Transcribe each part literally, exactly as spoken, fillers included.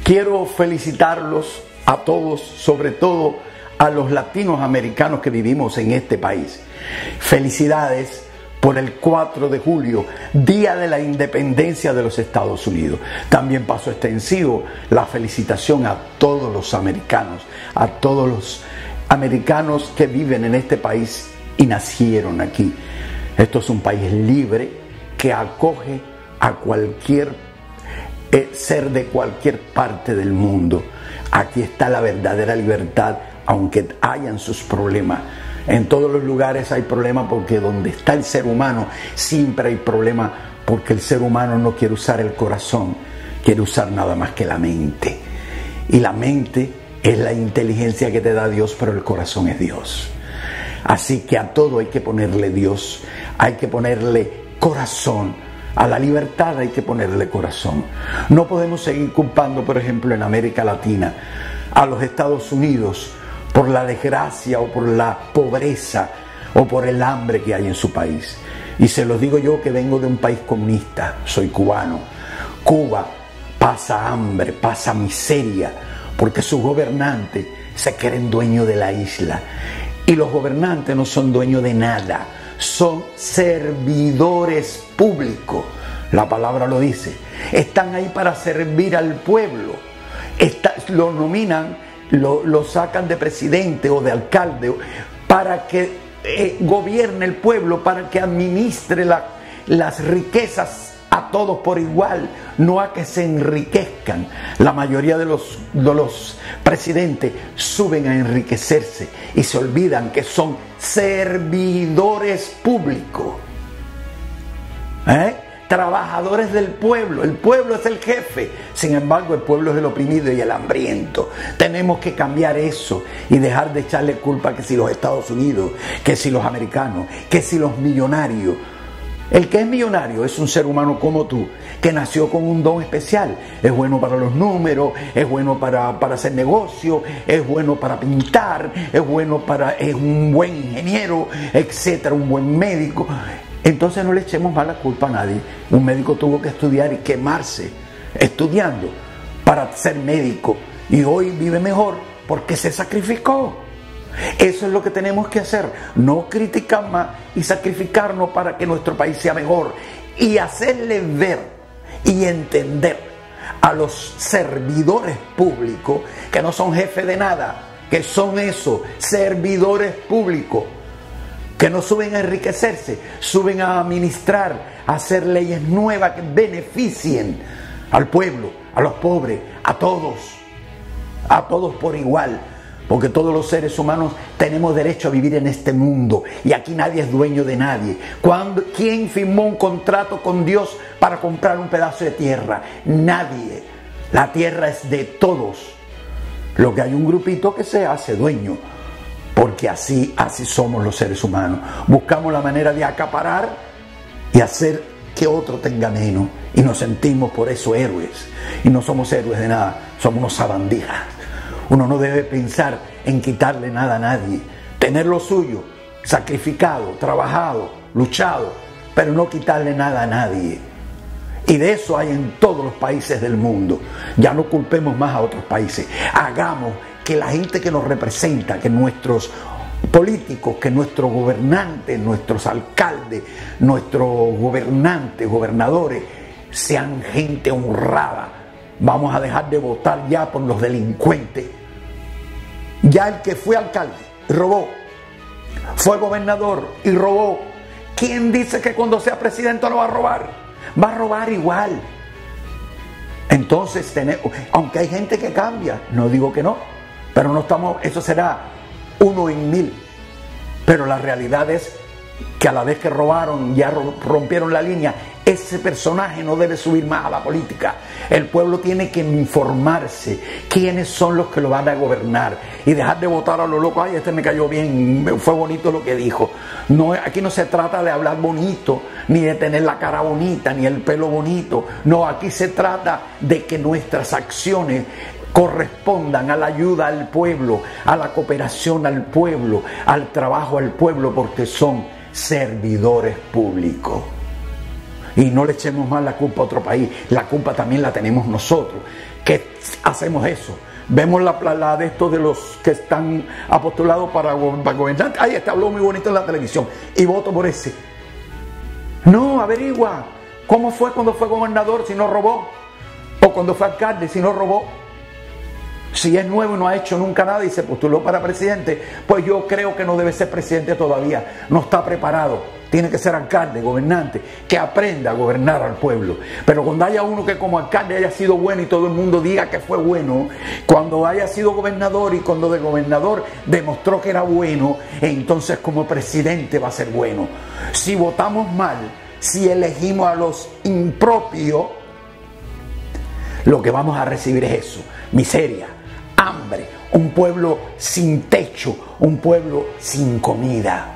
Quiero felicitarlos a todos, sobre todo a los latinos americanos que vivimos en este país. Felicidades por el cuatro de julio, Día de la Independencia de los Estados Unidos. También paso extensivo la felicitación a todos los americanos, a todos los americanos que viven en este país y nacieron aquí. Esto es un país libre que acoge a cualquier eh, ser de cualquier parte del mundo. Aquí está la verdadera libertad, aunque hayan sus problemas. En todos los lugares hay problemas, porque donde está el ser humano siempre hay problemas, porque el ser humano no quiere usar el corazón, quiere usar nada más que la mente. Y la mente es la inteligencia que te da Dios, pero el corazón es Dios. Así que a todo hay que ponerle Dios, hay que ponerle corazón. A la libertad hay que ponerle corazón. No podemos seguir culpando, por ejemplo, en América Latina, a los Estados Unidos por la desgracia o por la pobreza o por el hambre que hay en su país. Y se los digo yo, que vengo de un país comunista, soy cubano. Cuba pasa hambre, pasa miseria, porque sus gobernantes se creen dueños de la isla. Y los gobernantes no son dueños de nada, son servidores públicos. La palabra lo dice. Están ahí para servir al pueblo. Está, lo nominan, lo, lo sacan de presidente o de alcalde para que eh, gobierne el pueblo, para que administre la, las riquezas a todos por igual, no a que se enriquezcan. La mayoría de los, de los presidentes suben a enriquecerse y se olvidan que son servidores públicos, ¿eh? Trabajadores del pueblo. El pueblo es el jefe, sin embargo el pueblo es el oprimido y el hambriento. Tenemos que cambiar eso y dejar de echarle culpa que si los Estados Unidos, que si los americanos, que si los millonarios. El que es millonario es un ser humano como tú, que nació con un don especial. Es bueno para los números, es bueno para, para hacer negocio, es bueno para pintar, es bueno para, es un buen ingeniero, etcétera, un buen médico. Entonces no le echemos mala culpa a nadie. Un médico tuvo que estudiar y quemarse estudiando para ser médico, y hoy vive mejor porque se sacrificó. Eso es lo que tenemos que hacer, no criticar más y sacrificarnos para que nuestro país sea mejor, y hacerle ver y entender a los servidores públicos que no son jefes de nada, que son eso, servidores públicos, que no suben a enriquecerse, suben a administrar, a hacer leyes nuevas que beneficien al pueblo, a los pobres, a todos, a todos por igual. Porque todos los seres humanos tenemos derecho a vivir en este mundo, y aquí nadie es dueño de nadie. ¿Cuándo, ¿Quién firmó un contrato con Dios para comprar un pedazo de tierra? Nadie. La tierra es de todos. Lo que hay un grupito que se hace dueño, porque así, así somos los seres humanos. Buscamos la manera de acaparar y hacer que otro tenga menos, y nos sentimos por eso héroes. Y no somos héroes de nada, somos unos sabandijas. Uno no debe pensar en quitarle nada a nadie. Tener lo suyo, sacrificado, trabajado, luchado, pero no quitarle nada a nadie. Y de eso hay en todos los países del mundo. Ya no culpemos más a otros países. Hagamos que la gente que nos representa, que nuestros políticos, que nuestros gobernantes, nuestros alcaldes, nuestros gobernantes, gobernadores, sean gente honrada. Vamos a dejar de votar ya por los delincuentes. Ya el que fue alcalde y robó, fue gobernador y robó, ¿quién dice que cuando sea presidente no va a robar? Va a robar igual. Entonces, tenemos, aunque hay gente que cambia, no digo que no, pero no estamos, eso será uno en mil. Pero la realidad es que a la vez que robaron, ya rompieron la línea. Ese personaje no debe subir más a la política. El pueblo tiene que informarse quiénes son los que lo van a gobernar, y dejar de votar a lo loco. Ay, este me cayó bien, fue bonito lo que dijo. No, aquí no se trata de hablar bonito, ni de tener la cara bonita, ni el pelo bonito. No, aquí se trata de que nuestras acciones correspondan a la ayuda al pueblo, a la cooperación al pueblo, al trabajo al pueblo, porque son servidores públicos. Y no le echemos más la culpa a otro país, la culpa también la tenemos nosotros, que hacemos eso. Vemos la, la de estos de los que están apostolados para, para gobernar. Ahí está, habló muy bonito en la televisión. Y voto por ese. No, averigua. ¿Cómo fue cuando fue gobernador si no robó? O cuando fue alcalde si no robó. Si es nuevo y no ha hecho nunca nada y se postuló para presidente, pues yo creo que no debe ser presidente todavía. No está preparado. Tiene que ser alcalde, gobernante, que aprenda a gobernar al pueblo. Pero cuando haya uno que como alcalde haya sido bueno y todo el mundo diga que fue bueno, cuando haya sido gobernador y cuando de gobernador demostró que era bueno, entonces como presidente va a ser bueno. Si votamos mal, si elegimos a los impropios, lo que vamos a recibir es eso: miseria, hambre, un pueblo sin techo, un pueblo sin comida.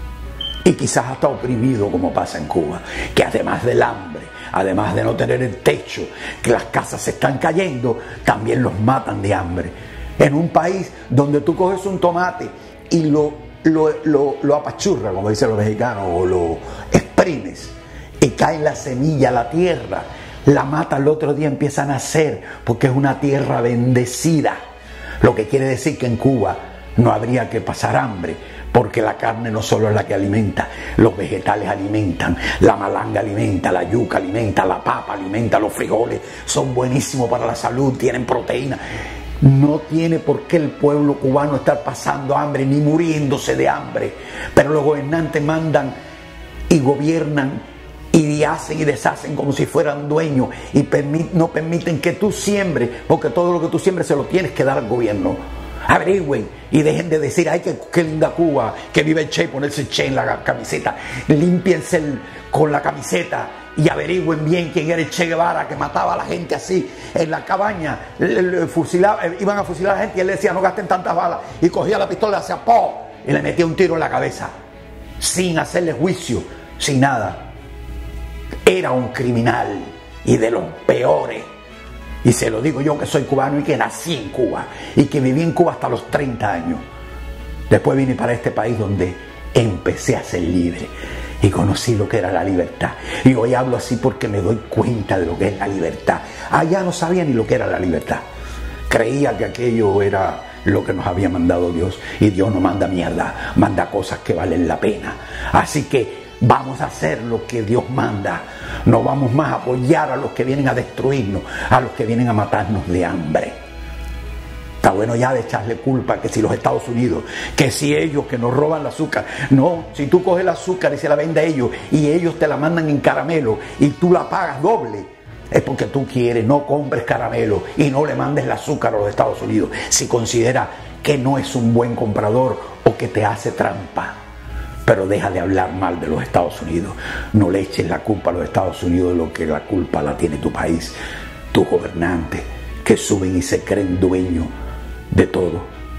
Y quizás hasta oprimido, como pasa en Cuba, que además del hambre, además de no tener el techo, que las casas se están cayendo, también los matan de hambre. En un país donde tú coges un tomate y lo, lo, lo, lo apachurras, como dicen los mexicanos, o lo exprimes, y cae la semilla a la tierra, la mata al otro día, empieza a nacer, porque es una tierra bendecida. Lo que quiere decir que en Cuba no habría que pasar hambre, porque la carne no solo es la que alimenta, los vegetales alimentan, la malanga alimenta, la yuca alimenta, la papa alimenta, los frijoles son buenísimos para la salud, tienen proteína. No tiene por qué el pueblo cubano estar pasando hambre ni muriéndose de hambre, pero los gobernantes mandan y gobiernan y hacen y deshacen como si fueran dueños y permit, no permiten que tú siembres, porque todo lo que tú siembres se lo tienes que dar al gobierno. Averigüen y dejen de decir, ay, qué, qué linda Cuba, que vive el Che, ponerse el Che en la camiseta. Límpiense el, con la camiseta y averigüen bien quién era el Che Guevara, que mataba a la gente así en la cabaña, le, le fusilaba, iban a fusilar a la gente y él le decía, no gasten tantas balas, y cogía la pistola y hacía ¡po! Y le metía un tiro en la cabeza sin hacerle juicio, sin nada. Era un criminal y de los peores. Y se lo digo yo, que soy cubano y que nací en Cuba y que viví en Cuba hasta los treinta años. Después vine para este país donde empecé a ser libre y conocí lo que era la libertad. Y hoy hablo así porque me doy cuenta de lo que es la libertad. Allá no sabía ni lo que era la libertad. Creía que aquello era lo que nos había mandado Dios, y Dios no manda mierda, manda cosas que valen la pena. Así que vamos a hacer lo que Dios manda. No vamos más a apoyar a los que vienen a destruirnos, a los que vienen a matarnos de hambre. Está bueno ya de echarle culpa que si los Estados Unidos, que si ellos que nos roban el azúcar. No, si tú coges el azúcar y se la vende a ellos y ellos te la mandan en caramelo y tú la pagas doble, es porque tú quieres. No compres caramelo y no le mandes el azúcar a los Estados Unidos si considera que no es un buen comprador o que te hace trampa. Pero deja de hablar mal de los Estados Unidos. No le eches la culpa a los Estados Unidos de lo que la culpa la tiene tu país, tus gobernantes, que suben y se creen dueños de todo.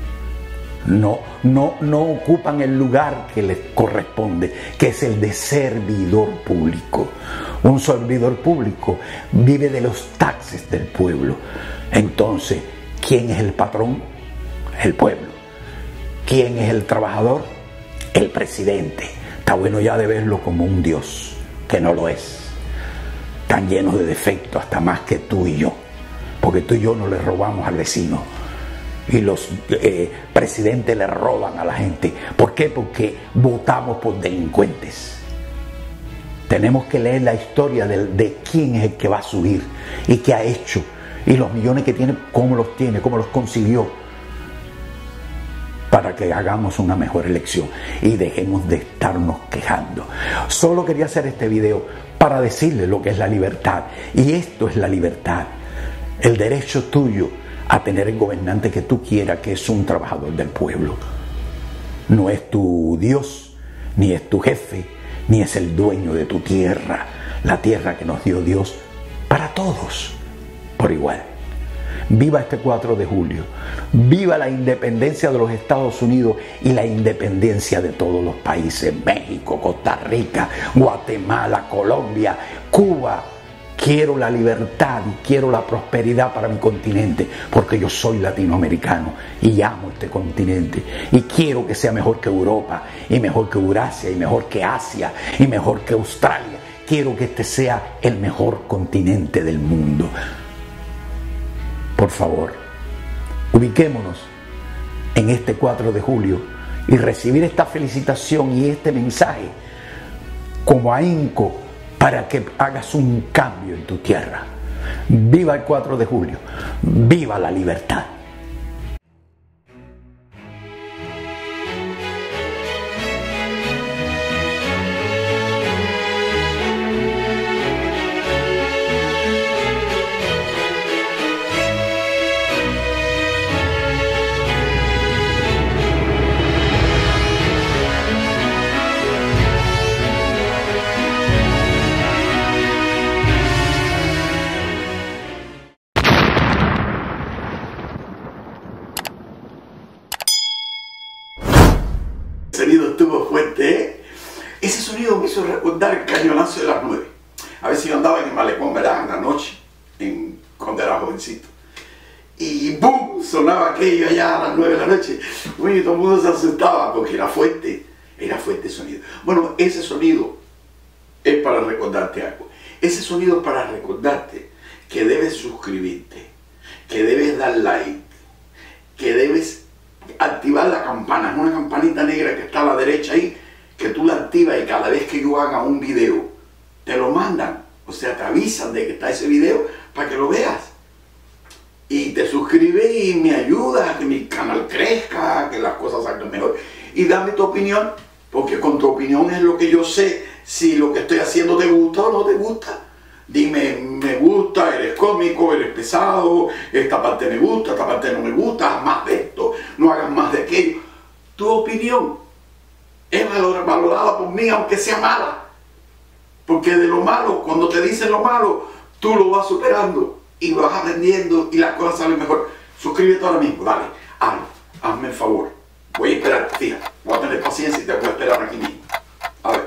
No, no, no ocupan el lugar que les corresponde, que es el de servidor público. Un servidor público vive de los taxes del pueblo. Entonces, ¿quién es el patrón? El pueblo. ¿Quién es el trabajador? El presidente. Está bueno ya de verlo como un Dios, que no lo es. Tan llenos de defectos, hasta más que tú y yo, porque tú y yo no le robamos al vecino y los eh, presidentes le roban a la gente. ¿Por qué? Porque votamos por delincuentes. Tenemos que leer la historia de, de quién es el que va a subir y qué ha hecho, y los millones que tiene, cómo los tiene, cómo los consiguió, para que hagamos una mejor elección y dejemos de estarnos quejando. Solo quería hacer este video para decirle lo que es la libertad. Y esto es la libertad. El derecho tuyo a tener el gobernante que tú quieras, que es un trabajador del pueblo. No es tu Dios, ni es tu jefe, ni es el dueño de tu tierra. La tierra que nos dio Dios para todos, por igual. Viva este cuatro de julio, viva la independencia de los Estados Unidos y la independencia de todos los países, México, Costa Rica, Guatemala, Colombia, Cuba. Quiero la libertad y quiero la prosperidad para mi continente, porque yo soy latinoamericano y amo este continente y quiero que sea mejor que Europa y mejor que Eurasia y mejor que Asia y mejor que Australia. Quiero que este sea el mejor continente del mundo. por favor, ubiquémonos en este cuatro de julio y recibir esta felicitación y este mensaje como ahínco para que hagas un cambio en tu tierra. Viva el cuatro de julio, viva la libertad. El sonido estuvo fuerte, ¿eh? Ese sonido me hizo recordar el cañonazo de las nueve. A veces yo andaba en el malecón, ¿verdad? En la noche, en, cuando era jovencito. Y ¡boom! Sonaba aquello allá a las nueve de la noche. Uy, todo el mundo se asustaba porque era fuerte. Era fuerte el sonido. Bueno, ese sonido es para recordarte algo. Ese sonido es para recordarte que debes suscribirte, que debes dar like, que debes activar la campana. Es una campanita negra que está a la derecha ahí, que tú la activas y cada vez que yo haga un video te lo mandan, o sea, te avisan de que está ese video para que lo veas y te suscribes y me ayudas a que mi canal crezca, a que las cosas salgan mejor, y dame tu opinión, porque con tu opinión es lo que yo sé si lo que estoy haciendo te gusta o no te gusta. Dime, me gusta, eres cómico, eres pesado, esta parte me gusta, esta parte no me gusta, haz más de esto, no hagas más de aquello. Tu opinión es valorada por mí, aunque sea mala. Porque de lo malo, cuando te dicen lo malo, tú lo vas superando y vas aprendiendo y las cosas salen mejor. Suscríbete ahora mismo, dale, hazlo, hazme el favor. Voy a esperar, fíjate, voy a tener paciencia y te voy a esperar aquí mismo. A ver.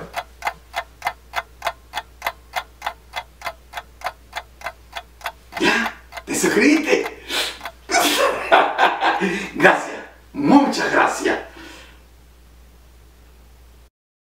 ¿Te suscribiste? Gracias, muchas gracias.